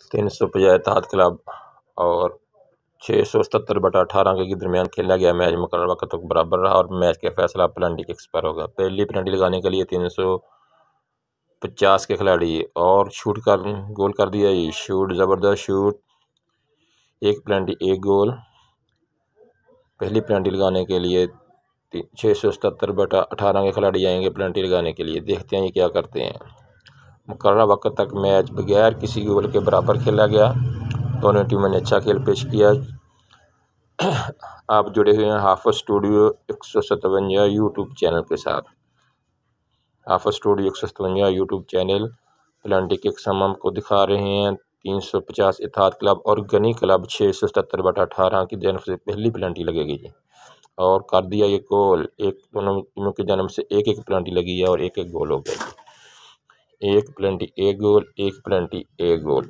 350 इत्तेहाद club और 677/18 के दरमियान खेला गया मैच मुकर्रर वक्त तक बराबर रहा और मैच का फैसला पेनल्टी किक्स पर होगा। पहली पेनल्टी लगाने के लिए 350 के खिलाड़ी और शूट कर गोल कर दिया। ये शूट ज़बरदस्त शूट, एक पेनल्टी एक गोल। पहली पेनल्टी लगाने के लिए 677/18 के खिलाड़ी आएंगे पेनल्टी लगाने के लिए। देखते हैं ये क्या करते हैं। मुकर्रर वक्त तक मैच बगैर किसी गोल के बराबर खेला गया। दोनों टीमों ने अच्छा खेल पेश किया। आप जुड़े हुए हैं हाफिज स्टूडियो 157 यूट्यूब चैनल के साथ। Hafiz studio 157 YouTube channel penalty kicks हम आपको दिखा रहे हैं। 350 इत्तेहाद क्लब और गनी क्लब 677/18 की जानब से पहली पेनल्टी लगेगी जी और कर दिया ये गोल। एक दोनों टीमों की जानब से एक एक पेनल्टी लगी है और एक एक गोल हो गया। एक पेनल्टी एक गोल, एक पेनल्टी एक गोल।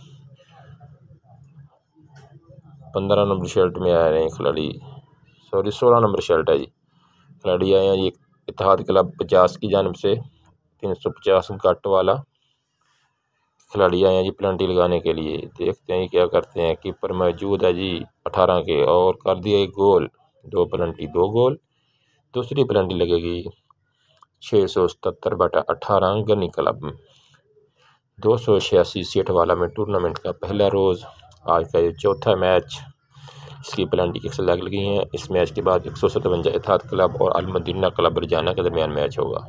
15 नंबर शर्ट में आ रहे हैं खिलाड़ी, 16 नंबर शर्ट है जी। खिलाड़ी आए हैं जी इत्तेहाद क्लब 50 की जानब से, 350 गट वाला खिलाड़ी आए हैं जी पेनल्टी लगाने के लिए। देखते हैं क्या करते हैं। कीपर मौजूद है जी 18 के और कर दिया एक गोल। 2 पेनल्टी 2 गोल। दूसरी पेनल्टी लगेगी 677/18 गनी क्लब में। 286 सीट वाला में टूर्नामेंट का पहला रोज़, आज का ये चौथा मैच, इसकी पेनल्टी किक्स लगी हैं। इस मैच के बाद 157 इत्तेहाद क्लब और अल मदीना क्लब रजाना के दरमियान मैच होगा।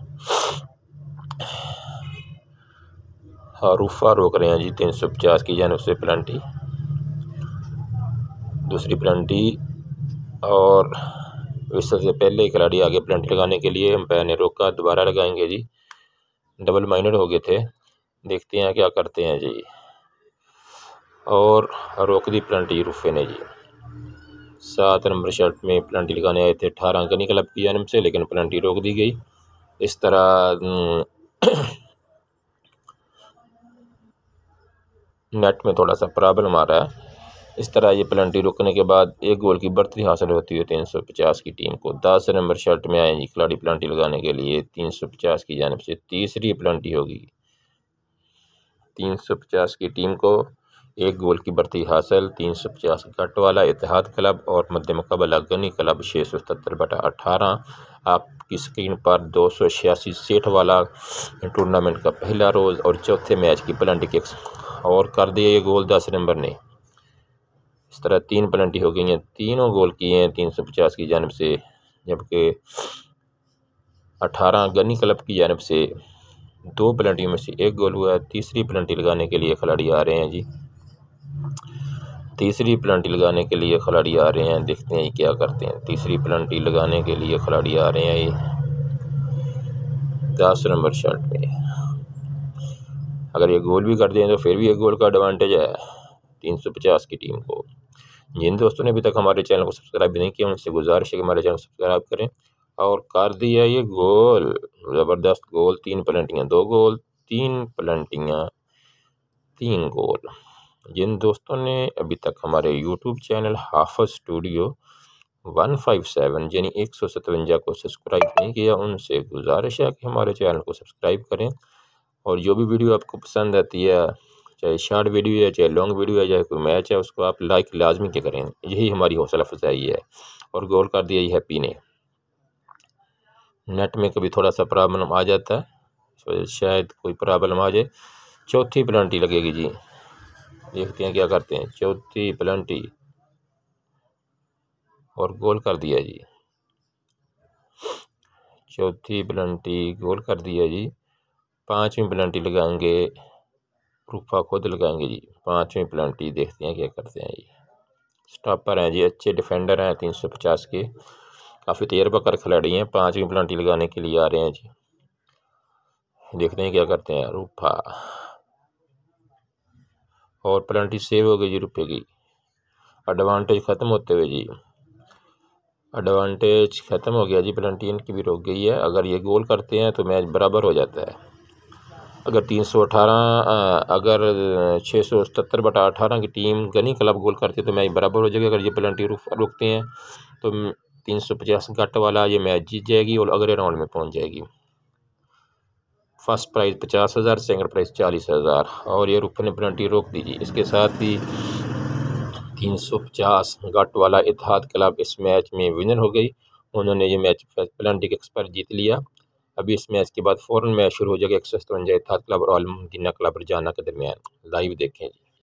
हारूफा रोक रहे हैं जी 350 की जानब से पेनल्टी, दूसरी पेनल्टी। और इससे पहले खिलाड़ी आगे पेनल्टी लगाने के लिए अंपायर ने रोका, दोबारा लगाएंगे जी। डबल माइंडेड हो गए थे। देखते हैं क्या करते हैं जी। और रोक दी पेनल्टी रूफे ने जी। 7 नंबर शर्ट में पेनल्टी लगाने आए थे 18 गनी क्लब की जानब से, लेकिन पेनल्टी रोक दी गई। इस तरह नेट में थोड़ा सा प्रॉब्लम आ रहा है। इस तरह ये पेनल्टी रोकने के बाद एक गोल की बढ़ती हासिल होती है 350 की टीम को। 10 नंबर शर्ट में आए जी खिलाड़ी पेनल्टी लगाने के लिए 350 की जानब से। तीसरी पेनल्टी होगी 350 की टीम को, एक गोल की बढ़ती हासिल। 350 गट वाला इत्तेहाद क्लब और मध्य मुकाबला गनी क्लब 677/18। आपकी स्क्रीन पर 286 सीट वाला टूर्नामेंट का पहला रोज़ और चौथे मैच की पेनल्टी किक्स और कर दिए ये गोल 10 नंबर ने। इस तरह 3 पेनल्टी हो गई हैं, तीनों गोल किए हैं 350 की जानब से, जबकि 18 गनी क्लब की जानब से 2 पेनल्टी में से एक गोल हुआ है। तीसरी पेनल्टी लगाने के लिए खिलाड़ी आ रहे हैं जी। तीसरी पेनल्टी लगाने के लिए खिलाड़ी आ रहे हैं। देखते हैं क्या करते हैं। तीसरी पेनल्टी लगाने के लिए खिलाड़ी आ रहे हैं ये 10 नंबर शर्ट में। अगर ये गोल भी कर दें तो फिर भी एक गोल का एडवांटेज है 350 की टीम को। जिन दोस्तों ने अभी तक हमारे चैनल को सब्सक्राइब नहीं किया उनसे गुजारिश है कि हमारे चैनल को सब्सक्राइब करें। और कर दिया ये गोल, ज़बरदस्त गोल। 3 पेनल्टियाँ 2 गोल, 3 पेनल्टियाँ 3 गोल। जिन दोस्तों ने अभी तक हमारे यूट्यूब चैनल हाफिज स्टूडियो 157 यानी 157 को सब्सक्राइब नहीं किया उनसे गुजारिश है कि हमारे चैनल को सब्सक्राइब करें। और जो भी वीडियो आपको पसंद आती है, चाहे शॉर्ट वीडियो है, चाहे लॉन्ग वीडियो है, चाहे कोई मैच है, उसको आप लाइक लाजमी के करें। यही हमारी हौसला अफजाई है। और गोल कर दिया ये हैप्पी ने। नेट में कभी थोड़ा सा प्रॉब्लम आ जाता है, इस वजह से शायद कोई प्रॉब्लम आ जाए। चौथी पेनल्टी लगेगी जी। देखते हैं क्या करते हैं। चौथी पेनल्टी और गोल कर दिया जी। चौथी पेनल्टी गोल कर दिया जी। 5वीं पेनल्टी लगाएंगे, रूफा खुद लगाएंगे जी 5वीं पेनल्टी। देखते हैं क्या करते हैं जी। स्टॉपर हैं जी, अच्छे डिफेंडर हैं 350 के, काफ़ी तजर्बा कर खिलाड़ी हैं। 5वीं पेनल्टी लगाने के लिए आ रहे हैं जी। देखते हैं क्या करते हैं। रूफा और पेनल्टी सेव हो गई जी रूफे की। एडवांटेज ख़त्म होते हुए जी, एडवांटेज ख़त्म हो गया जी। पेनल्टी इनकी भी रोक गई है। अगर ये गोल करते हैं तो मैच बराबर हो जाता है। अगर 677/18 की टीम गनी क्लब गोल करती है तो मैच बराबर हो जाएगा। अगर ये पेनल्टी रोकते हैं तो 350 गट वाला ये मैच जीत जाएगी और अगले राउंड में पहुंच जाएगी। First prize 50,000, second prize 40,000। और ये रुकने पेनल्टी रोक दीजिए। इसके साथ ही 350 गट वाला इत्तेहाद क्लब इस मैच में विनर हो गई। उन्होंने ये मैच पेनल्टी के एक्सपर जीत लिया। अभी इस मैच के बाद फ़ौरन मैच शुरू हो जाएगा 157 इत्तेहाद क्लब और अल मुमकिना क्लब रजाना के दरमियान। लाइव देखें।